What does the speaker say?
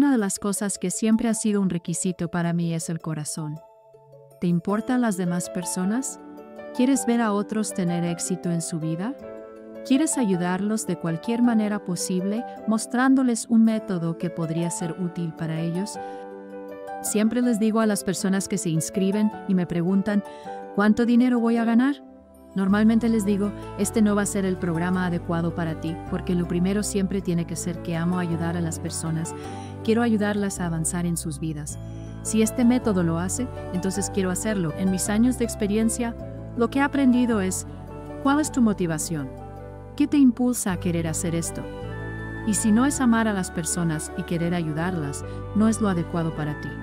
una de las cosas que siempre ha sido un requisito para mí es el corazón. ¿Te importan las demás personas? ¿Quieres ver a otros tener éxito en su vida? ¿Quieres ayudarlos de cualquier manera posible, mostrándoles un método que podría ser útil para ellos? Siempre les digo a las personas que se inscriben y me preguntan, ¿cuánto dinero voy a ganar? Normalmente les digo, este no va a ser el programa adecuado para ti, porque lo primero siempre tiene que ser que amo ayudar a las personas. Quiero ayudarlas a avanzar en sus vidas. Si este método lo hace, entonces quiero hacerlo. En mis años de experiencia, lo que he aprendido es, ¿cuál es tu motivación? ¿Qué te impulsa a querer hacer esto? Y si no es amar a las personas y querer ayudarlas, no es lo adecuado para ti.